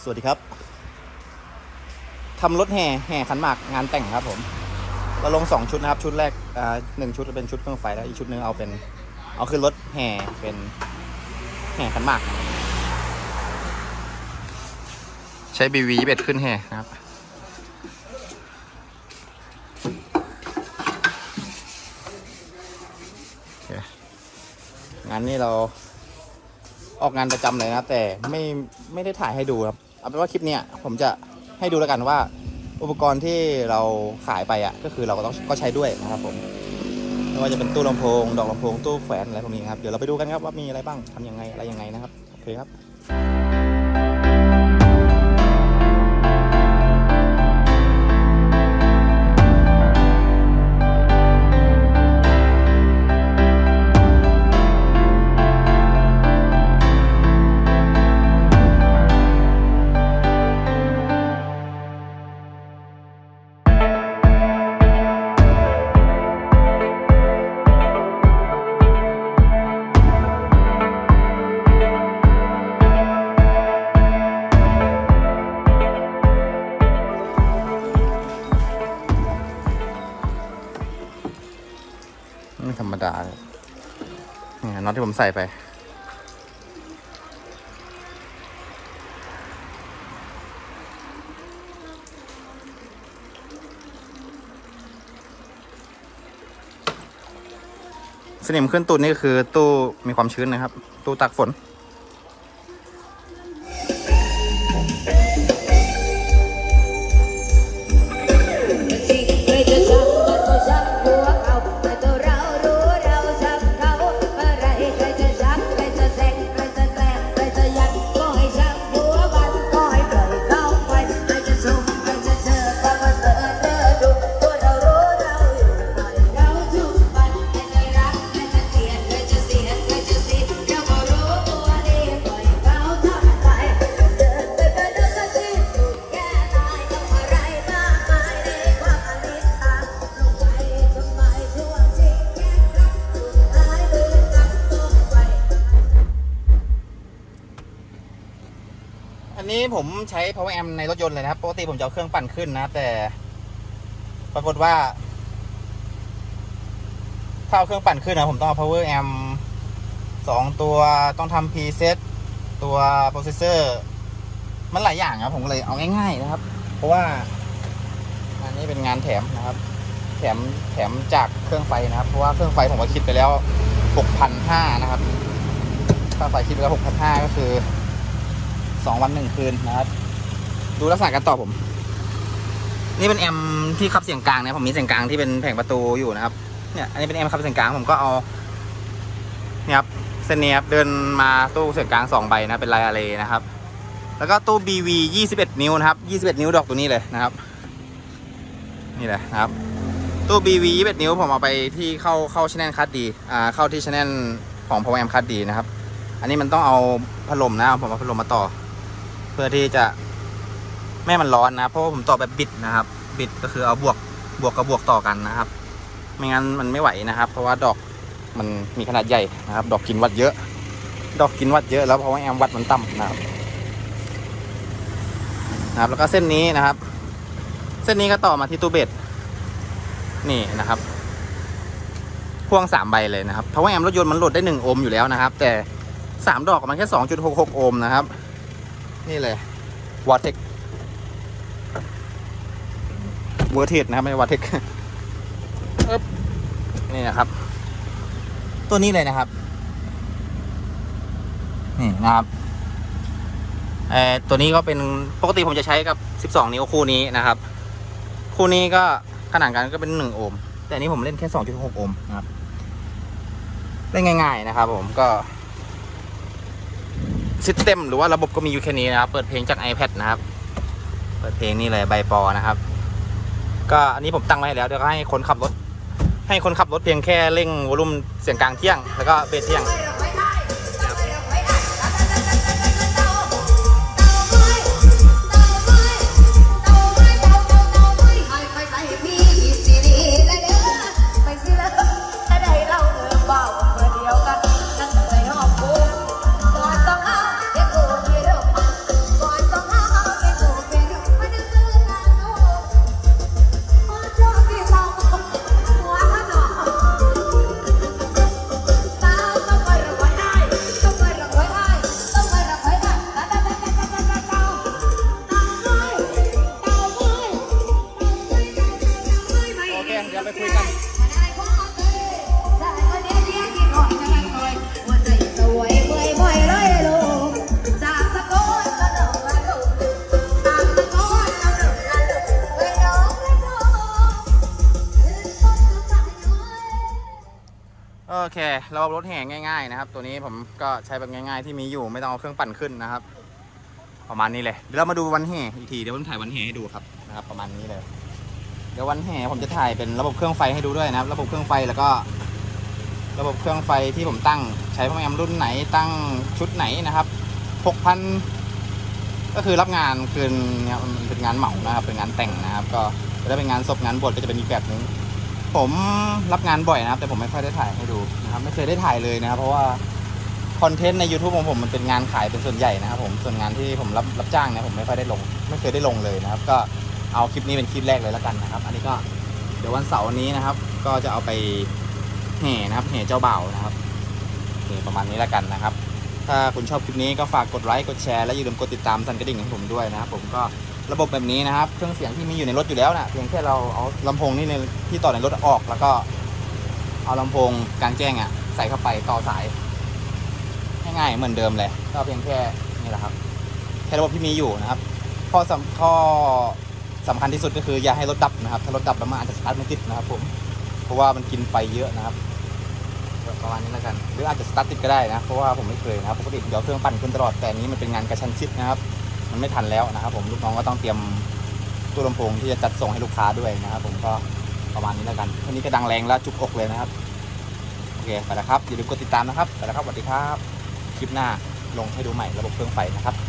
สวัสดีครับทำรถแห่ขันหมากงานแต่งครับผมเราลง2ชุดนะครับชุดแรก1ชุดเป็นชุดเครื่องไฟแล้วอีกชุดนึงเอาขึ้นรถแห่เป็นแห่ขันหมากใช้ BV21 ขึ้นแห่นะครับงานนี้เราออกงานประจำเลยนะแต่ไม่ได้ถ่ายให้ดูครับเอาเป็นว่าคลิปนี้ผมจะให้ดูแล้วกันว่าอุปกรณ์ที่เราขายไปก็คือเราก็ใช้ด้วยนะครับผมไม่ว่าจะเป็นตู้ลำโพงดอกลำโพงตู้แขวนอะไรพวกนี้ครับเดี๋ยวเราไปดูกันครับว่ามีอะไรบ้างทำยังไงอะไรยังไงนะครับโอเคครับไม่ธรรมดาเลยนี่น็อตที่ผมใส่ไปสนิมขึ้นตู้นี่ก็คือตู้มีความชื้นนะครับตู้ตักฝนอันนี้ผมใช้ power amp ในรถยนต์เลยนะครับปกติผมจะเอาเครื่องปั่นขึ้นนะแต่ปรากฏว่าถ้าเอาเครื่องปั่นขึ้นนะผมต้องเอา power amp 2 ตัวต้องทำ preset ตัว processor มันหลายอย่างครับผมเลยเอาง่ายๆนะครับเพราะว่าอันนี้เป็นงานแถมนะครับแถมจากเครื่องไฟนะครับเพราะว่าเครื่องไฟผมก็คิดไปแล้ว 6,500 นะครับค่าไฟคิดไปแล้ว 6,500 ก็คือ2 วัน 1 คืนนะครับดูลักษณะการต่อผมนี่เป็นแอมที่ขับเสียงกลางนะผมมีเสียงกลางที่เป็นแผงประตูอยู่นะครับเนี่ยอันนี้เป็นแอมขับเสียงกลางผมก็เอาเนี่ยครับเส้นนี้ครับเดินมาตู้เสียงกลาง2 ใบนะเป็นลายอะไรนะครับแล้วก็ตู้ BV 21 นิ้วนะครับ21 นิ้วดอกตัวนี้เลยนะครับนี่แหละนะครับตู้ BV 21 นิ้วผมเอาไปที่เข้าชแนลคัดดีเข้าที่ชแนลของ Power Amp คัดดีนะครับอันนี้มันต้องเอาพัดลมนะผมเอาพัดลมมาต่อเพื่อที่จะไม่ให้มันร้อนนะเพราะว่าผมต่อแบบบิดนะครับบิดก็คือเอาบวกกับบวกต่อกันนะครับไม่งั้นมันไม่ไหวนะครับเพราะว่าดอกมันมีขนาดใหญ่นะครับดอกกินวัดเยอะแล้วเพราะว่าแอมวัดมันต่ำนะครับแล้วก็เส้นนี้นะครับเส้นนี้ก็ต่อมาที่ตู้เบสนี่นะครับพ่วง3 ใบเลยนะครับเพราะว่าแอมรถยนต์มันโหลดได้1 โอห์มอยู่แล้วนะครับแต่3 ดอกมันแค่ 2.66 โอห์มนะครับนี่เลยวอเทคนะครับไม่วอเทคนี่นะครับตัวนี้เลยนะครับนี่นะครับตัวนี้ก็เป็นปกติผมจะใช้กับ12 นิ้วคู่นี้นะครับคู่นี้ก็ขนาดกันก็เป็น1 โอห์มแต่นี้ผมเล่นแค่ 2.6 โอห์มนะครับเล่นง่ายๆนะครับผมก็ซิสเต็มหรือว่าระบบก็มีอยู่แค่นี้นะครับเปิดเพลงจาก iPad นะครับเปิดเพลงนี่เลยใบปอนะครับก็อันนี้ผมตั้งไว้แล้วเดี๋ยวก็ให้คนขับรถเพียงแค่เร่งวอลลุ่มเสียงกลางเที่ยงแล้วก็เบสเที่ยงเคระบบรถแห่ง่ายๆนะครับตัวนี้ผมก็ใช้แบบง่ายๆที่มีอยู่ไม่ต้องเอาเครื่องปั่นขึ้นนะครับประมาณนี้เลยเดี๋ยวเรามาดูวันแห่อีกทีเดี๋ยวผมถ่ายวันแห่ให้ดูครับนะครับประมาณนี้เลยเดี๋ยววันแห่ผมจะถ่ายเป็นระบบเครื่องไฟให้ดูด้วยนะครับระบบเครื่องไฟแล้วก็ระบบเครื่องไฟที่ผมตั้งใช้โปรแกรมรุ่นไหนตั้งชุดไหนนะครับ6,000ก็คือรับงานคืนเนี่ยมันเป็นงานเหมานะครับเป็นงานแต่งนะครับก็ถ้าเป็นงานศพงานบวชก็จะเป็นอีกแบบนึงผมรับงานบ่อยนะครับแต่ผมไม่ค่อยได้ถ่ายให้ดูนะครับไม่เคยได้ถ่ายเลยนะครับเพราะว่าคอนเทนต์ใน YouTube ของผมมันเป็นงานขายเป็นส่วนใหญ่นะครับผมส่วนงานที่ผมรับจ้างเนี่ยผมไม่ค่อยได้ลงไม่เคยได้ลงเลยนะครับก็เอาคลิปนี้เป็นคลิปแรกเลยแล้วกันนะครับอันนี้ก็เดี๋ยววันเสาร์นี้นะครับก็จะเอาไปแห่นะครับแห่เจ้าบ่าวนะครับนี่ประมาณนี้แล้วกันนะครับถ้าคุณชอบคลิปนี้ก็ฝากกดไลค์กดแชร์และอย่าลืมกดติดตามสั่นกระดิ่งให้ผมด้วยนะครับผมก็ระบบแบบนี้นะครับเครื่องเสียงที่มีอยู่ในรถอยู่แล้วนะเพียงแค่เราเอาลำโพงนี่ในที่ต่อในรถออกแล้วก็เอาลำโพงกลางแจ้งใส่เข้าไปต่อสายง่ายๆเหมือนเดิมเลยก็เพียงแค่นี่แหละครับแค่ระบบที่มีอยู่นะครับข้อสำคัญที่สุดก็คืออย่าให้รถดับนะครับถ้ารถดับแล้วมันอาจจะสตาร์ทไม่ติดนะครับผมเพราะว่ามันกินไฟเยอะนะครับประมาณนี้แล้วกันหรืออาจจะสตาร์ทติดก็ได้นะเพราะว่าผมไม่เคยนะครับปกติเดี๋ยวเครื่องปั่นขึ้นตลอดแต่นี้มันเป็นงานกระชั้นชิดนะครับมันไม่ทันแล้วนะครับผมลูกน้องก็ต้องเตรียมตู้ลำโพงที่จะจัดส่งให้ลูกค้าด้วยนะครับผมก็ประมาณนี้แล้วกันวันนี้ก็ดังแรงแล้วจุกอกเลยนะครับโอเคไปแล้วครับอย่าลืมกดติดตามนะครับไปแล้วครับสวัสดีครับคลิปหน้าลงให้ดูใหม่ระบบเครื่องไฟนะครับ